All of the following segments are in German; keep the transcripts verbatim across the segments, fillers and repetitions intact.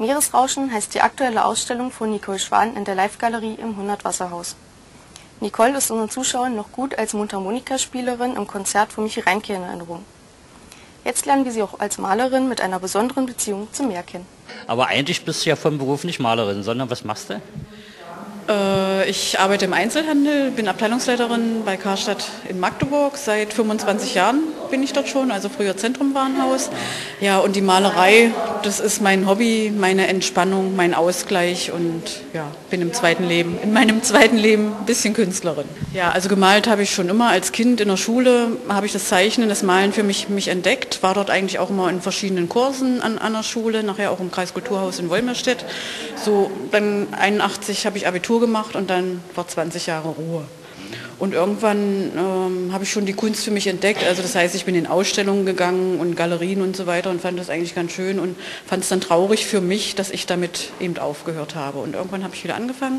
Meeresrauschen heißt die aktuelle Ausstellung von Nicole Schwan in der Live-Galerie im hundert-Wasserhaus. Nicole ist unseren Zuschauern noch gut als Mundharmonikaspielerin im Konzert von Michi Reinke in Erinnerung. Jetzt lernen wir sie auch als Malerin mit einer besonderen Beziehung zum Meer kennen. Aber eigentlich bist du ja vom Beruf nicht Malerin, sondern was machst du? Äh, ich arbeite im Einzelhandel, bin Abteilungsleiterin bei Karstadt in Magdeburg. Seit fünfundzwanzig Jahren bin ich dort schon, also früher Zentrumwarenhaus. Ja, und die Malerei, das ist mein Hobby, meine Entspannung, mein Ausgleich und ja, bin im zweiten Leben, in meinem zweiten Leben ein bisschen Künstlerin. Ja, also gemalt habe ich schon immer. Als Kind in der Schule habe ich das Zeichnen, das Malen für mich, mich entdeckt. War dort eigentlich auch immer in verschiedenen Kursen an, an der Schule, nachher auch im Kreiskulturhaus in Wolmerstedt. So, dann einundachtzig habe ich Abitur gemacht und dann war zwanzig Jahre Ruhe. Und irgendwann ähm, habe ich schon die Kunst für mich entdeckt. Also das heißt, ich bin in Ausstellungen gegangen und Galerien und so weiter und fand das eigentlich ganz schön und fand es dann traurig für mich, dass ich damit eben aufgehört habe. Und irgendwann habe ich wieder angefangen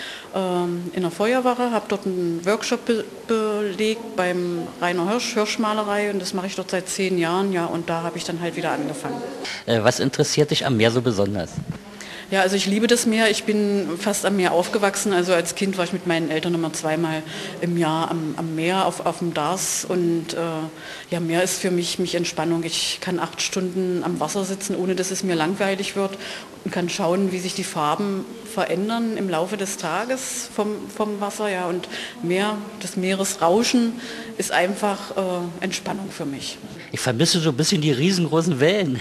ähm, in der Feuerwache, habe dort einen Workshop be belegt beim Rainer Hirsch, Hirschmalerei, und das mache ich dort seit zehn Jahren. Ja, und da habe ich dann halt wieder angefangen. Äh, was interessiert dich am Meer so besonders? Ja, also ich liebe das Meer. Ich bin fast am Meer aufgewachsen. Also als Kind war ich mit meinen Eltern immer zweimal im Jahr am, am Meer, auf, auf dem Dars. Und äh, ja, Meer ist für mich, mich Entspannung. Ich kann acht Stunden am Wasser sitzen, ohne dass es mir langweilig wird, und kann schauen, wie sich die Farben verändern im Laufe des Tages vom, vom Wasser. Ja, und Meer, das Meeresrauschen ist einfach äh, Entspannung für mich. Ich vermisse so ein bisschen die riesengroßen Wellen.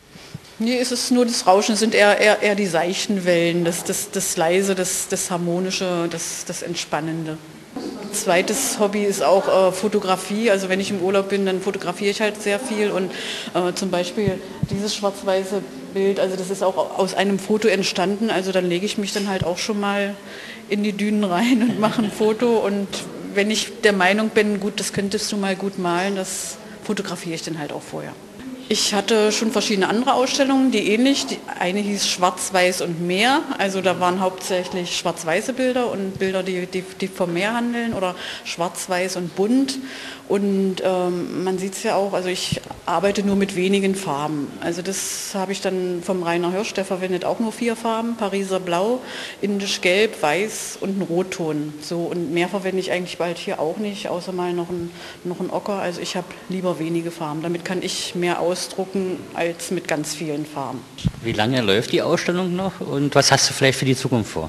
Nee, es ist nur das Rauschen, es sind eher, eher, eher die seichten Wellen, das, das, das Leise, das, das Harmonische, das, das Entspannende. Zweites Hobby ist auch äh, Fotografie. Also wenn ich im Urlaub bin, dann fotografiere ich halt sehr viel. Und äh, zum Beispiel dieses schwarz-weiße Bild, also das ist auch aus einem Foto entstanden. Also dann lege ich mich dann halt auch schon mal in die Dünen rein und mache ein Foto. Und wenn ich der Meinung bin, gut, das könntest du mal gut malen, das fotografiere ich dann halt auch vorher. Ich hatte schon verschiedene andere Ausstellungen, die ähnlich, die eine hieß Schwarz-Weiß und Meer, also da waren hauptsächlich schwarz-weiße Bilder und Bilder, die, die, die vom Meer handeln, oder schwarz-weiß und bunt. Und ähm, man sieht es ja auch, also ich arbeite nur mit wenigen Farben. Also das habe ich dann vom Rainer Hirsch, der verwendet auch nur vier Farben: Pariser Blau, Indisch Gelb, Weiß und ein Rotton. So, und mehr verwende ich eigentlich bald hier auch nicht, außer mal noch ein, noch ein Ocker. Also ich habe lieber wenige Farben. Damit kann ich mehr ausdrucken als mit ganz vielen Farben. Wie lange läuft die Ausstellung noch und was hast du vielleicht für die Zukunft vor?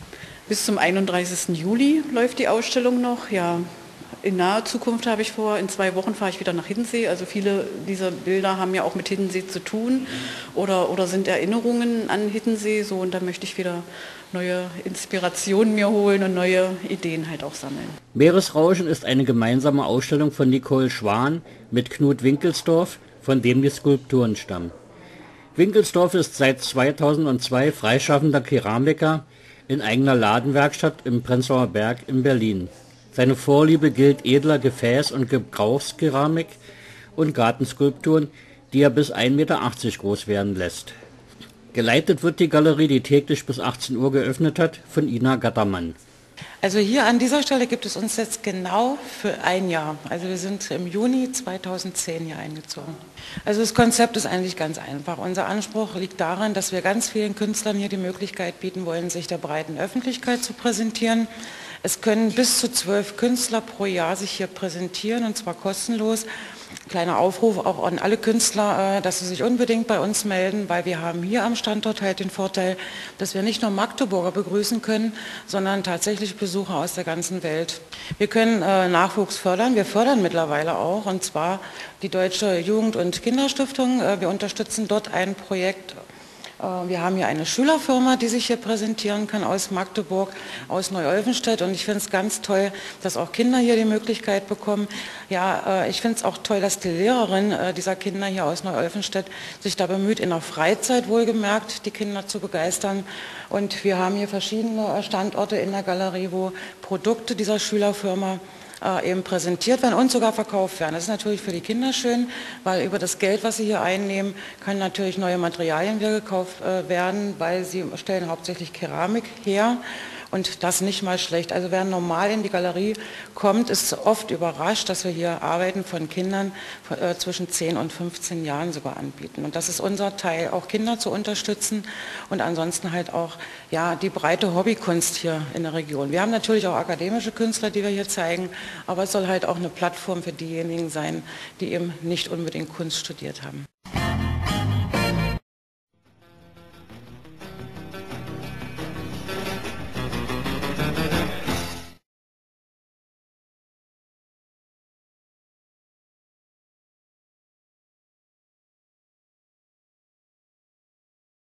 Bis zum einunddreißigsten Juli läuft die Ausstellung noch, ja. In naher Zukunft habe ich vor, in zwei Wochen fahre ich wieder nach Hiddensee. Also viele dieser Bilder haben ja auch mit Hiddensee zu tun oder, oder sind Erinnerungen an Hiddensee. So, und da möchte ich wieder neue Inspirationen mir holen und neue Ideen halt auch sammeln. Meeresrauschen ist eine gemeinsame Ausstellung von Nicole Schwan mit Knut Winkelsdorf, von dem die Skulpturen stammen. Winkelsdorf ist seit zweitausendzwei freischaffender Keramiker in eigener Ladenwerkstatt im Prenzlauer Berg in Berlin. Seine Vorliebe gilt edler Gefäß- und Gebrauchskeramik und Gartenskulpturen, die er bis ein Meter achtzig groß werden lässt. Geleitet wird die Galerie, die täglich bis achtzehn Uhr geöffnet hat, von Ina Gattermann. Also hier an dieser Stelle gibt es uns jetzt genau für ein Jahr. Also wir sind im Juni zweitausendzehn hier eingezogen. Also das Konzept ist eigentlich ganz einfach. Unser Anspruch liegt darin, dass wir ganz vielen Künstlern hier die Möglichkeit bieten wollen, sich der breiten Öffentlichkeit zu präsentieren. Es können bis zu zwölf Künstler pro Jahr sich hier präsentieren, und zwar kostenlos. Kleiner Aufruf auch an alle Künstler, dass sie sich unbedingt bei uns melden, weil wir haben hier am Standort halt den Vorteil, dass wir nicht nur Magdeburger begrüßen können, sondern tatsächlich Besucher aus der ganzen Welt. Wir können Nachwuchs fördern, wir fördern mittlerweile auch, und zwar die Deutsche Jugend- und Kinderstiftung. Wir unterstützen dort ein Projekt. Wir haben hier eine Schülerfirma, die sich hier präsentieren kann aus Magdeburg, aus Neu-Olfenstedt, und ich finde es ganz toll, dass auch Kinder hier die Möglichkeit bekommen. Ja, ich finde es auch toll, dass die Lehrerin dieser Kinder hier aus Neu-Olfenstedt sich da bemüht, in der Freizeit wohlgemerkt die Kinder zu begeistern. Und wir haben hier verschiedene Standorte in der Galerie, wo Produkte dieser Schülerfirma eben präsentiert werden und sogar verkauft werden. Das ist natürlich für die Kinder schön, weil über das Geld, was sie hier einnehmen, können natürlich neue Materialien wieder gekauft werden, weil sie stellen hauptsächlich Keramik her. und das nicht mal schlecht. Also wer normal in die Galerie kommt, ist oft überrascht, dass wir hier Arbeiten von Kindern äh, zwischen zehn und fünfzehn Jahren sogar anbieten. Und das ist unser Teil, auch Kinder zu unterstützen und ansonsten halt auch ja, die breite Hobbykunst hier in der Region. Wir haben natürlich auch akademische Künstler, die wir hier zeigen, aber es soll halt auch eine Plattform für diejenigen sein, die eben nicht unbedingt Kunst studiert haben.